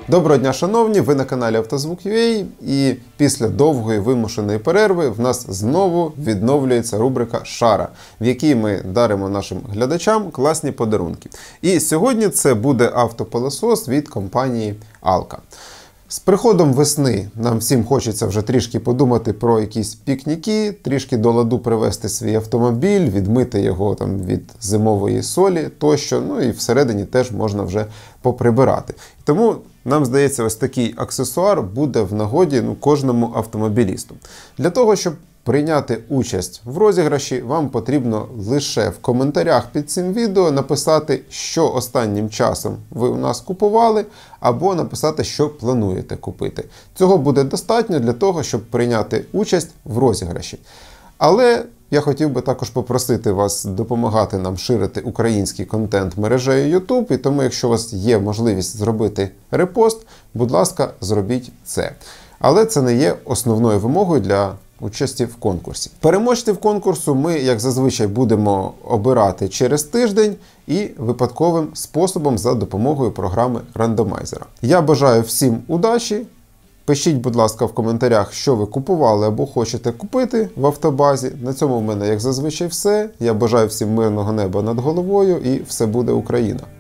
Доброго дня, шановні! Ви на каналі «Автозвук.UA» і після довгої вимушеної перерви в нас знову відновлюється рубрика «Шара», в якій ми даримо нашим глядачам класні подарунки. І сьогодні це буде автопилосос від компанії Alka. З приходом весни нам всім хочеться вже трішки подумати про якісь пікніки, трішки до ладу привести свій автомобіль, відмити його там від зимової солі тощо, ну і всередині теж можна вже поприбирати. Тому нам здається, ось такий аксесуар буде в нагоді кожному автомобілісту. Для того, щоб прийняти участь в розіграші, вам потрібно лише в коментарях під цим відео написати, що останнім часом ви у нас купували, або написати, що плануєте купити. Цього буде достатньо для того, щоб прийняти участь в розіграші. Але я хотів би також попросити вас допомагати нам ширити український контент мережею YouTube, і тому, якщо у вас є можливість зробити репост, будь ласка, зробіть це. Але це не є основною вимогою для участі в конкурсі. Переможців конкурсу ми, як зазвичай, будемо обирати через тиждень і випадковим способом за допомогою програми рандомайзера. Я бажаю всім удачі. Пишіть, будь ласка, в коментарях, що ви купували або хочете купити в автобазі. На цьому в мене, як зазвичай, все. Я бажаю всім мирного неба над головою і все буде Україна!